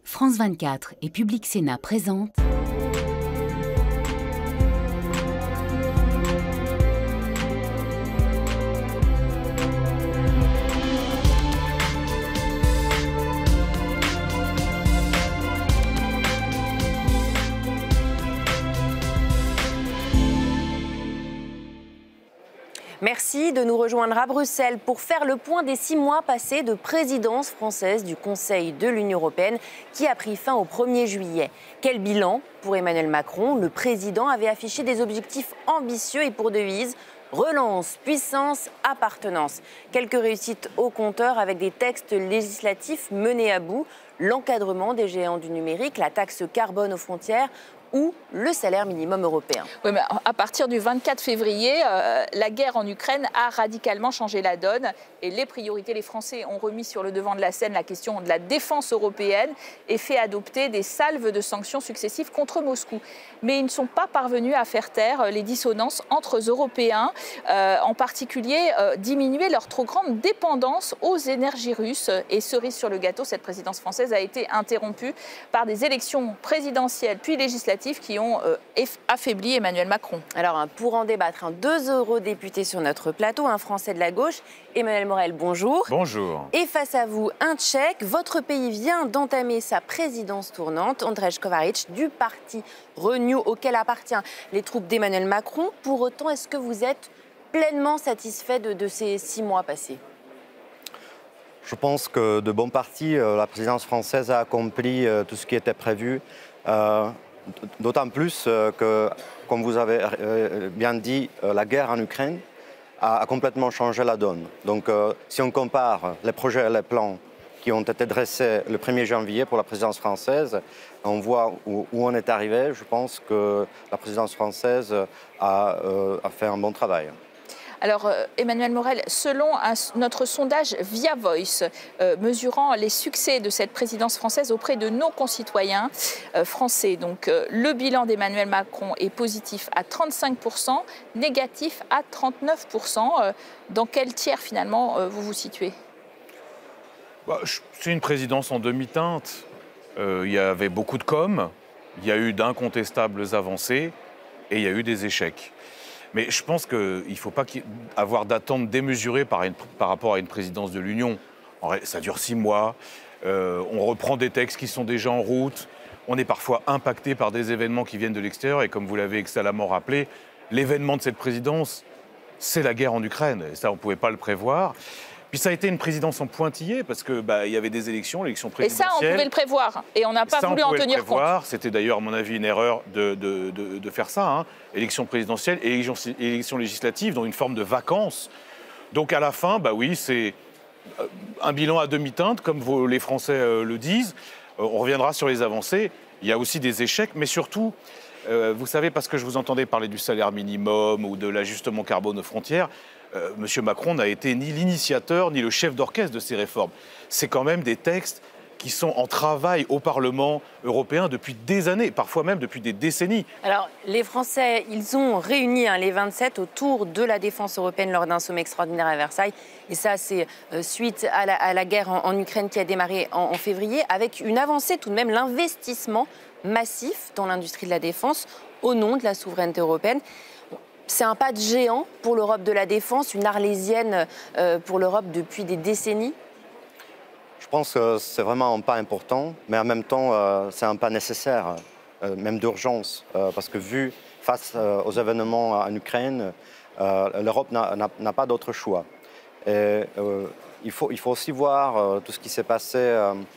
France 24 et Public Sénat présentent Merci de nous rejoindre à Bruxelles pour faire le point des 6 mois passés de présidence française du Conseil de l'Union européenne qui a pris fin au 1er juillet. Quel bilan pour Emmanuel Macron? Le président avait affiché des objectifs ambitieux et pour devise relance, puissance, appartenance. Quelques réussites au compteur avec des textes législatifs menés à bout, l'encadrement des géants du numérique, la taxe carbone aux frontières ou le salaire minimum européen. Oui, mais à partir du 24 février, la guerre en Ukraine a radicalement changé la donne et les priorités, les Français ont remis sur le devant de la scène la question de la défense européenne et fait adopter des salves de sanctions successives contre Moscou. Mais ils ne sont pas parvenus à faire taire les dissonances entre Européens, en particulier diminuer leur trop grande dépendance aux énergies russes. Et cerise sur le gâteau, cette présidence française a été interrompue par des élections présidentielles puis législatives qui ont affaibli Emmanuel Macron. Alors, pour en débattre, 2 eurodéputés sur notre plateau, un Français de la gauche, Emmanuel Morel, bonjour. Bonjour. Et face à vous, un Tchèque. Votre pays vient d'entamer sa présidence tournante, Andrej Kovařík, du parti Renew, auquel appartiennent les troupes d'Emmanuel Macron. Pour autant, est-ce que vous êtes pleinement satisfait de ces 6 mois passés? Je pense que de bon parti, la présidence française a accompli tout ce qui était prévu. D'autant plus que, comme vous avez bien dit, la guerre en Ukraine a complètement changé la donne. Donc si on compare les projets et les plans qui ont été dressés le 1er janvier pour la présidence française, on voit où on est arrivé. Je pense que la présidence française a fait un bon travail. Alors, Emmanuel Morel, selon notre sondage Via Voice, mesurant les succès de cette présidence française auprès de nos concitoyens français, donc le bilan d'Emmanuel Macron est positif à 35%, négatif à 39%. Dans quel tiers, finalement, vous vous situez? C'est une présidence en demi-teinte. Il y avait beaucoup de com', il y a eu d'incontestables avancées et il y a eu des échecs. Mais je pense qu'il ne faut pas avoir d'attente démesurée par rapport à une présidence de l'Union. Ça dure 6 mois, on reprend des textes qui sont déjà en route, on est parfois impacté par des événements qui viennent de l'extérieur. Et comme vous l'avez excellemment rappelé, l'événement de cette présidence, c'est la guerre en Ukraine. Et ça, on ne pouvait pas le prévoir. Puis ça a été une présidence en pointillé parce qu'il y avait des élections présidentielles. Et ça, on pouvait le prévoir. Et on n'a pas voulu en tenir compte. C'était d'ailleurs, à mon avis, une erreur de faire ça. Hein. Élections présidentielles et élections législatives dans une forme de vacances. Donc à la fin, oui, c'est un bilan à demi-teinte, comme les Français le disent. On reviendra sur les avancées. Il y a aussi des échecs, mais surtout, vous savez, parce que je vous entendais parler du salaire minimum ou de l'ajustement carbone aux frontières, M. Macron n'a été ni l'initiateur ni le chef d'orchestre de ces réformes. C'est quand même des textes qui sont en travail au Parlement européen depuis des années, parfois même depuis des décennies. Alors, les Français, ils ont réuni les 27 autour de la défense européenne lors d'un sommet extraordinaire à Versailles. Et ça, c'est suite à la guerre en Ukraine qui a démarré en février, avec une avancée tout de même, l'investissement massif dans l'industrie de la défense au nom de la souveraineté européenne. C'est un pas de géant pour l'Europe de la défense, une arlésienne pour l'Europe depuis des décennies. Je pense que c'est vraiment un pas important, mais en même temps, c'est un pas nécessaire, même d'urgence, parce que vu face aux événements en Ukraine, l'Europe n'a pas d'autre choix. Et, il faut aussi voir tout ce qui s'est passé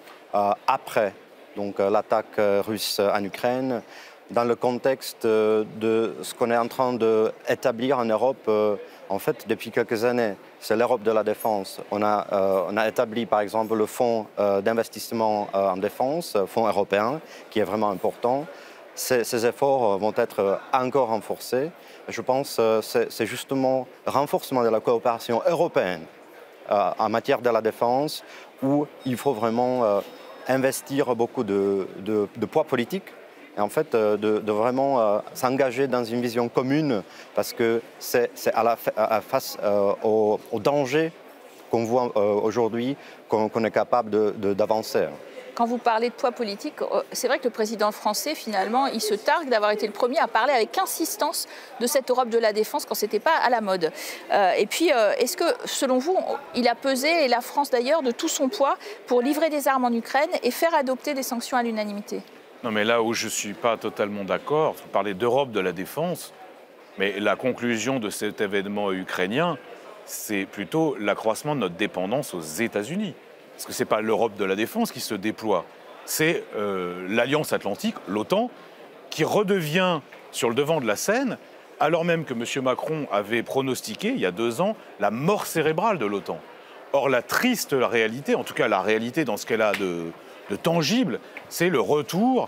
après l'attaque russe en Ukraine, dans le contexte de ce qu'on est en train d'établir en Europe, en fait, depuis quelques années. C'est l'Europe de la défense. On a établi, par exemple, le fonds d'investissement en défense, fonds européen, qui est vraiment important. Ces efforts vont être encore renforcés. Je pense que c'est justement le renforcement de la coopération européenne en matière de la défense où il faut vraiment investir beaucoup de poids politique. Et en fait, de vraiment s'engager dans une vision commune, parce que c'est face au danger qu'on voit aujourd'hui qu'on est capable d'avancer. quand vous parlez de poids politique, c'est vrai que le président français, finalement, il se targue d'avoir été le premier à parler avec insistance de cette Europe de la défense quand ce n'était pas à la mode. Et puis, est-ce que, selon vous, il a pesé, et la France d'ailleurs, de tout son poids pour livrer des armes en Ukraine et faire adopter des sanctions à l'unanimité? Non, mais là où je ne suis pas totalement d'accord, vous parlez d'Europe de la défense, mais la conclusion de cet événement ukrainien, c'est plutôt l'accroissement de notre dépendance aux États-Unis. Parce que ce n'est pas l'Europe de la défense qui se déploie, c'est l'Alliance Atlantique, l'OTAN, qui redevient sur le devant de la scène, alors même que M. Macron avait pronostiqué, il y a 2 ans, la mort cérébrale de l'OTAN. Or, la triste réalité, en tout cas la réalité dans ce qu'elle a de tangible, c'est le retour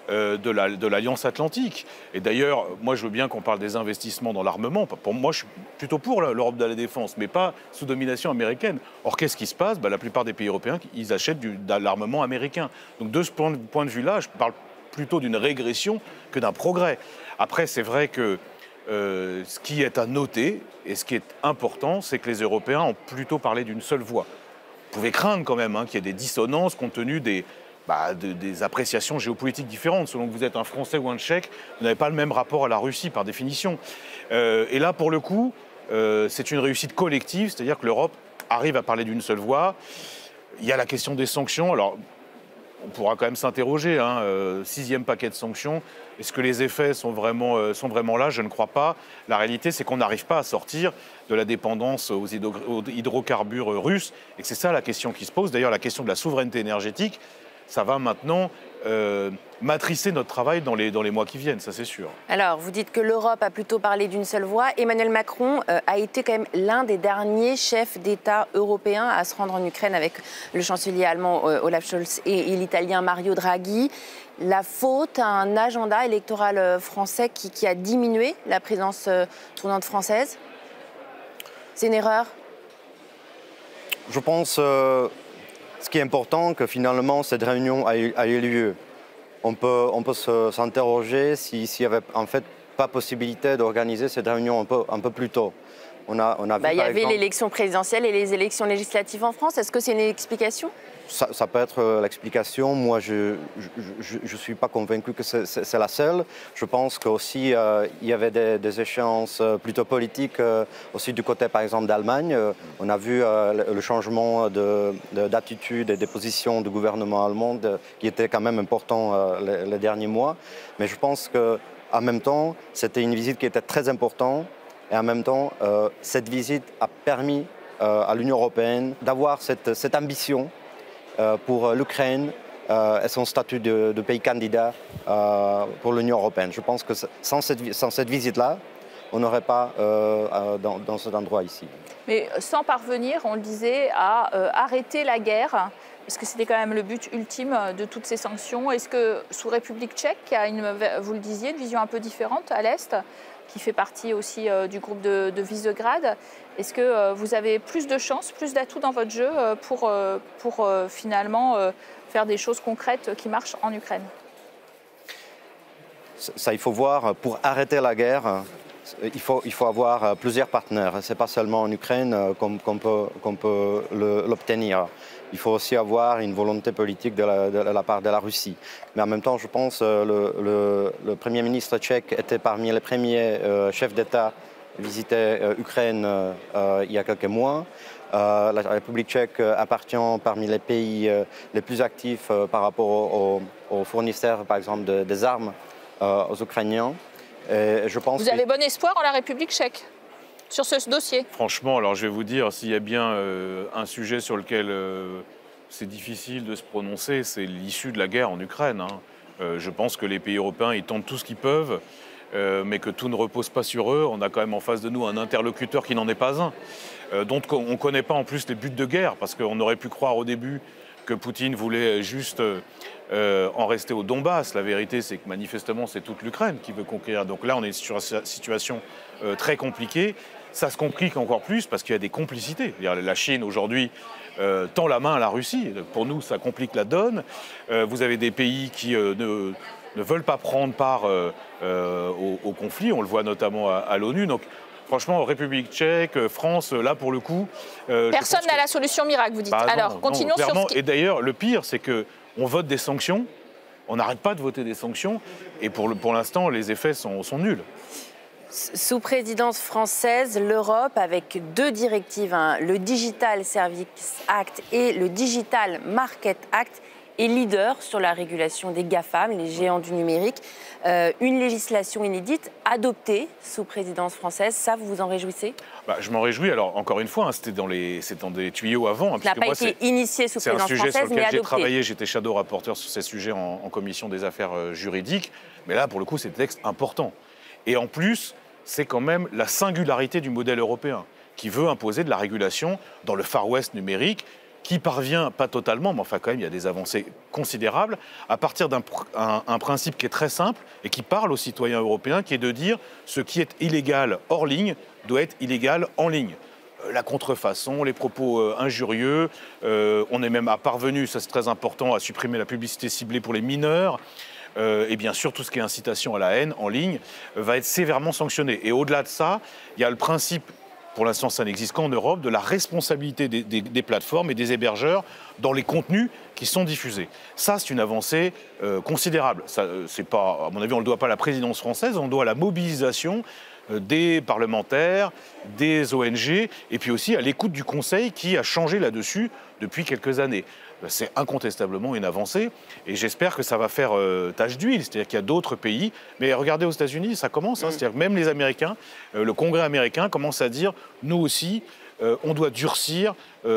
de l'Alliance Atlantique. Et d'ailleurs, moi je veux bien qu'on parle des investissements dans l'armement. Pour moi, je suis plutôt pour l'Europe de la défense, mais pas sous domination américaine. Or, qu'est-ce qui se passe? La plupart des pays européens, ils achètent de l'armement américain. Donc de ce point de vue-là, je parle plutôt d'une régression que d'un progrès. Après, c'est vrai que ce qui est à noter, et ce qui est important, c'est que les Européens ont plutôt parlé d'une seule voix. Vous pouvez craindre quand même qu'il y ait des dissonances compte tenu des appréciations géopolitiques différentes. Selon que vous êtes un Français ou un Tchèque, vous n'avez pas le même rapport à la Russie, par définition. Et là, pour le coup, c'est une réussite collective, c'est-à-dire que l'Europe arrive à parler d'une seule voix. Il y a la question des sanctions. Alors, on pourra quand même s'interroger. 6e paquet de sanctions. Est-ce que les effets sont vraiment là? Je ne crois pas. La réalité, c'est qu'on n'arrive pas à sortir de la dépendance aux hydrocarbures russes. Et c'est ça la question qui se pose. D'ailleurs, la question de la souveraineté énergétique, ça va maintenant matricer notre travail dans les mois qui viennent, ça c'est sûr. Alors, vous dites que l'Europe a plutôt parlé d'une seule voix. Emmanuel Macron a été quand même l'un des derniers chefs d'État européens à se rendre en Ukraine avec le chancelier allemand Olaf Scholz et l'italien Mario Draghi. La faute à un agenda électoral français qui a diminué la présence tournante française? C'est une erreur? Je pense ce qui est important, que finalement cette réunion a eu lieu. On peut s'interroger s'il n'y avait en fait pas possibilité d'organiser cette réunion un peu plus tôt. Il y avait l'élection présidentielle et les élections législatives en France. Est-ce que c'est une explication? Ça peut être l'explication. Moi, je ne suis pas convaincu que c'est la seule. Je pense qu'aussi, il y avait des échéances plutôt politiques aussi du côté, par exemple, d'Allemagne. On a vu le changement d'attitude et des positions du gouvernement allemand qui était quand même important les derniers mois. Mais je pense qu'en même temps, c'était une visite qui était très importante. Et en même temps, cette visite a permis à l'Union européenne d'avoir cette ambition pour l'Ukraine et son statut de pays candidat pour l'Union européenne. Je pense que sans cette visite-là, on n'aurait pas dans cet endroit ici. Mais sans parvenir, on le disait, à arrêter la guerre, parce que c'était quand même le but ultime de toutes ces sanctions. Est-ce que sous République tchèque, qui a vous le disiez, une vision un peu différente à l'Est, qui fait partie aussi du groupe de Visegrad, est-ce que vous avez plus de chances, plus d'atouts dans votre jeu pour finalement faire des choses concrètes qui marchent en Ukraine? Ça, il faut voir, pour arrêter la guerre, il faut avoir plusieurs partenaires. Ce n'est pas seulement en Ukraine qu'on peut l'obtenir. Il faut aussi avoir une volonté politique de la part de la Russie. Mais en même temps, je pense que le Premier ministre tchèque était parmi les premiers chefs d'État à visiter l'Ukraine il y a quelques mois. La République tchèque appartient parmi les pays les plus actifs par rapport aux fournisseurs, par exemple, des armes aux Ukrainiens. Et je pense Vous avez bon espoir en la République tchèque sur ce dossier? Franchement, alors je vais vous dire, s'il y a bien un sujet sur lequel c'est difficile de se prononcer, c'est l'issue de la guerre en Ukraine. Je pense que les pays européens, ils tentent tout ce qu'ils peuvent, mais que tout ne repose pas sur eux. On a quand même en face de nous un interlocuteur qui n'en est pas un, dont on ne connaît pas en plus les buts de guerre, parce qu'on aurait pu croire au début que Poutine voulait juste en rester au Donbass. La vérité, c'est que manifestement, c'est toute l'Ukraine qui veut conquérir. Donc là, on est sur une situation très compliquée. Ça se complique encore plus parce qu'il y a des complicités. La Chine, aujourd'hui, tend la main à la Russie. Pour nous, ça complique la donne. Vous avez des pays qui ne veulent pas prendre part au conflit. On le voit notamment à l'ONU. Donc, franchement, République tchèque, France, là, pour le coup... Personne n'a la solution miracle, vous dites. Alors, continuons sur ce qui... Et d'ailleurs, le pire, c'est que on vote des sanctions, on n'arrête pas de voter des sanctions, et pour l'instant, les effets sont nuls. Sous présidence française, l'Europe, avec 2 directives, le Digital Services Act et le Digital Market Act, est leader sur la régulation des GAFAM, les géants du numérique. Une législation inédite adoptée sous présidence française, ça, vous vous en réjouissez? Je m'en réjouis. Alors, encore une fois, c'était dans des tuyaux avant. Ça n'a pas été initié sous présidence française, mais adopté. C'est un sujet sur lequel j'ai travaillé. J'étais shadow rapporteur sur ces sujets en commission des affaires juridiques. Mais là, pour le coup, c'est des textes importants. Et en plus, c'est quand même la singularité du modèle européen qui veut imposer de la régulation dans le Far West numérique, qui parvient, pas totalement, mais enfin quand même il y a des avancées considérables, à partir d'un principe qui est très simple et qui parle aux citoyens européens, qui est de dire ce qui est illégal hors ligne doit être illégal en ligne. La contrefaçon, les propos injurieux, on est même parvenu, ça c'est très important, à supprimer la publicité ciblée pour les mineurs. Et bien sûr, tout ce qui est incitation à la haine en ligne va être sévèrement sanctionné. Et au-delà de ça, il y a le principe, pour l'instant ça n'existe qu'en Europe, de la responsabilité des plateformes et des hébergeurs dans les contenus qui sont diffusés. Ça, c'est une avancée considérable. Ça, c'est pas, à mon avis, on ne le doit pas à la présidence française, on le doit à la mobilisation des parlementaires, des ONG, et puis aussi à l'écoute du Conseil qui a changé là-dessus depuis quelques années. C'est incontestablement une avancée et j'espère que ça va faire tache d'huile, c'est-à-dire qu'il y a d'autres pays, mais regardez aux États-Unis, ça commence, c'est-à-dire que même les Américains, le Congrès américain commence à dire, nous aussi, on doit durcir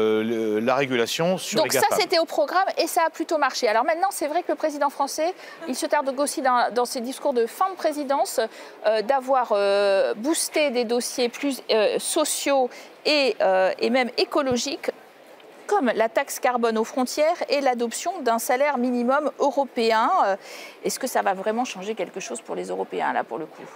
la régulation sur les GAFAM. Donc ça, c'était au programme et ça a plutôt marché. Alors maintenant, c'est vrai que le président français, il se targue aussi dans ses discours de fin de présidence d'avoir boosté des dossiers plus sociaux et même écologiques, comme la taxe carbone aux frontières et l'adoption d'un salaire minimum européen. Est-ce que ça va vraiment changer quelque chose pour les Européens, là, pour le coup?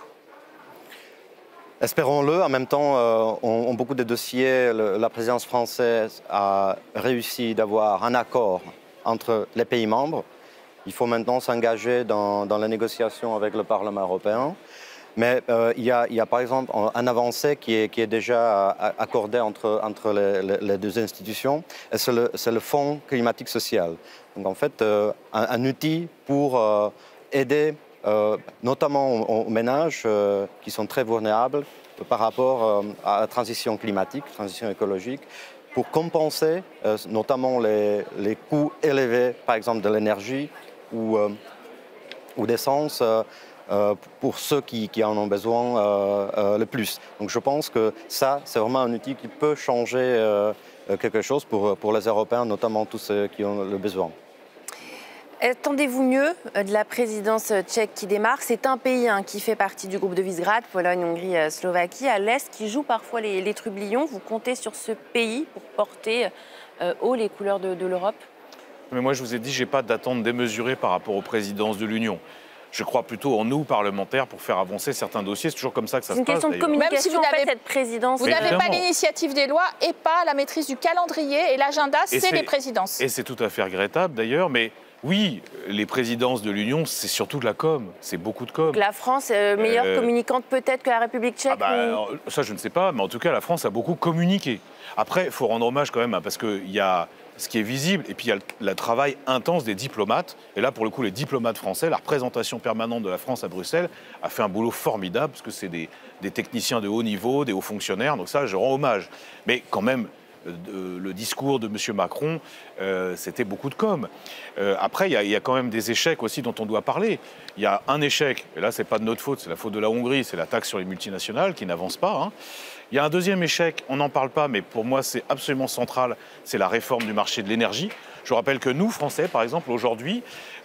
Espérons-le. En même temps, en beaucoup de dossiers, la présidence française a réussi d'avoir un accord entre les pays membres. Il faut maintenant s'engager dans la négociation avec le Parlement européen. Mais il y a par exemple un avancé qui est déjà accordé entre les 2 institutions, et c'est le Fonds climatique social. Donc en fait, un outil pour aider notamment aux ménages qui sont très vulnérables par rapport à la transition climatique, transition écologique, pour compenser notamment les coûts élevés, par exemple de l'énergie ou d'essence, pour ceux qui en ont besoin le plus. Donc je pense que ça, c'est vraiment un outil qui peut changer quelque chose pour les Européens, notamment tous ceux qui ont le besoin. Attendez-vous mieux de la présidence tchèque qui démarre? C'est un pays qui fait partie du groupe de Visegrad, Pologne, Hongrie, Slovaquie, à l'Est, qui joue parfois les trublions. Vous comptez sur ce pays pour porter haut les couleurs de l'Europe? Mais moi, je vous ai dit, je n'ai pas d'attente démesurée par rapport aux présidences de l'Union. Je crois plutôt en nous, parlementaires, pour faire avancer certains dossiers. C'est toujours comme ça que ça se passe. C'est une question de communication, même si vous n'avez cette présidence. Vous n'avez pas l'initiative des lois et pas la maîtrise du calendrier. Et l'agenda, c'est les présidences. Et c'est tout à fait regrettable, d'ailleurs. Mais oui, les présidences de l'Union, c'est surtout de la com. C'est beaucoup de com. La France est meilleure communicante peut-être que la République tchèque Ça, je ne sais pas. Mais en tout cas, la France a beaucoup communiqué. Après, il faut rendre hommage quand même, parce qu'il y a ce qui est visible, et puis il y a le travail intense des diplomates. Et là, pour le coup, les diplomates français, la représentation permanente de la France à Bruxelles a fait un boulot formidable, parce que c'est des techniciens de haut niveau, des hauts fonctionnaires, donc ça, je rends hommage. Mais quand même, le discours de M. Macron, c'était beaucoup de com. Après, il y a quand même des échecs aussi dont on doit parler. Il y a un échec, et là, ce n'est pas de notre faute, c'est la faute de la Hongrie, c'est la taxe sur les multinationales qui n'avance pas. Il y a un deuxième échec, on n'en parle pas, mais pour moi c'est absolument central, c'est la réforme du marché de l'énergie. Je rappelle que nous, Français, par exemple, aujourd'hui,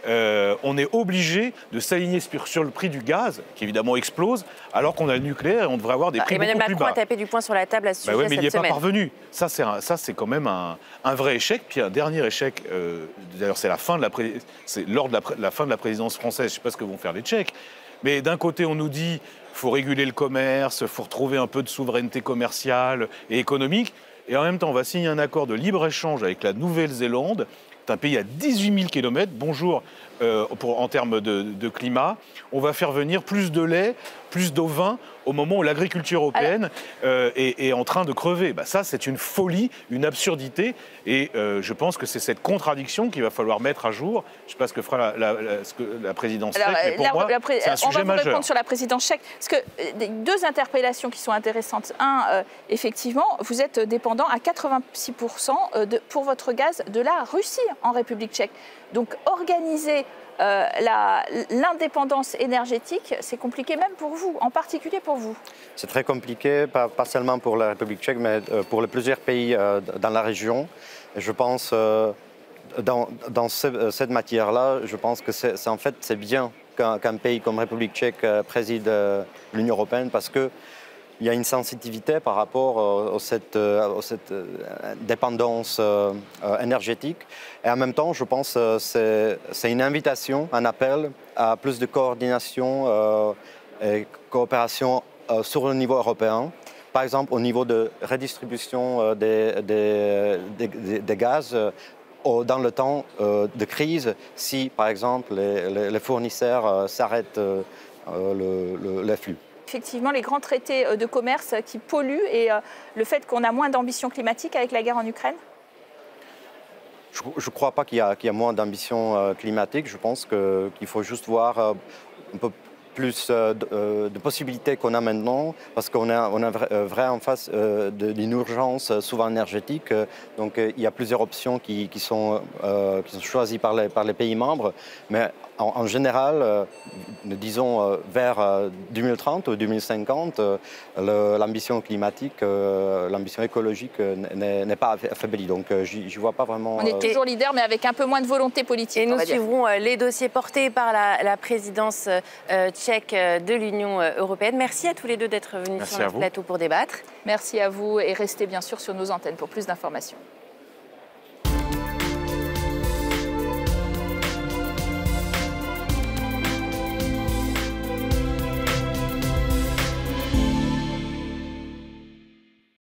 on est obligés de s'aligner sur le prix du gaz, qui évidemment explose, alors qu'on a le nucléaire et on devrait avoir des prix beaucoup plus bas. Emmanuel Macron a tapé du poing sur la table à ce sujet cette semaine. Mais il n'y est pas parvenu. Ça, c'est quand même un vrai échec. Puis un dernier échec, d'ailleurs c'est lors de la fin de la présidence française, je ne sais pas ce que vont faire les Tchèques, mais d'un côté on nous dit il faut réguler le commerce, il faut retrouver un peu de souveraineté commerciale et économique. Et en même temps, on va signer un accord de libre-échange avec la Nouvelle-Zélande. C'est un pays à 18 000 km, bonjour en termes de climat. On va faire venir plus de lait plus d'ovins au moment où l'agriculture européenne est en train de crever. Bah, ça, c'est une folie, une absurdité. Et je pense que c'est cette contradiction qu'il va falloir mettre à jour. Je ne sais pas ce que fera la présidence tchèque, mais pour moi, c'est un sujet majeur. On va vous répondre sur la présidence tchèque. Parce que deux interpellations qui sont intéressantes. Un, effectivement, vous êtes dépendant à 86% pour votre gaz de la Russie en République tchèque. Donc, organiser l'indépendance énergétique, c'est compliqué même pour vous, en particulier pour vous. C'est très compliqué, pas seulement pour la République tchèque, mais pour plusieurs pays dans la région. Et je pense, dans cette matière-là, je pense que c'est bien qu'un pays comme République tchèque préside l'Union européenne, parce que il y a une sensibilité par rapport à cette dépendance énergétique. Et en même temps, je pense que c'est une invitation, un appel à plus de coordination et coopération sur le niveau européen. Par exemple, au niveau de redistribution des gaz dans le temps de crise, si, par exemple, les fournisseurs s'arrêtent les flux. Effectivement, les grands traités de commerce qui polluent et le fait qu'on a moins d'ambition climatique avec la guerre en Ukraine? Je ne crois pas qu'il y a moins d'ambition climatique. Je pense qu'il faut juste voir un peu plus de possibilités qu'on a maintenant, parce qu'on a vraiment en face d'une urgence souvent énergétique. Donc il y a plusieurs options qui sont choisies par les pays membres. Mais en général, disons vers 2030 ou 2050, l'ambition climatique, l'ambition écologique n'est pas affaiblie. Donc je ne vois pas vraiment... On est toujours leader, mais avec un peu moins de volonté politique. Et nous suivrons les dossiers portés par la présidence tchèque de l'Union européenne. Merci à tous les deux d'être venus sur notre plateau pour débattre. Merci à vous et restez bien sûr sur nos antennes pour plus d'informations.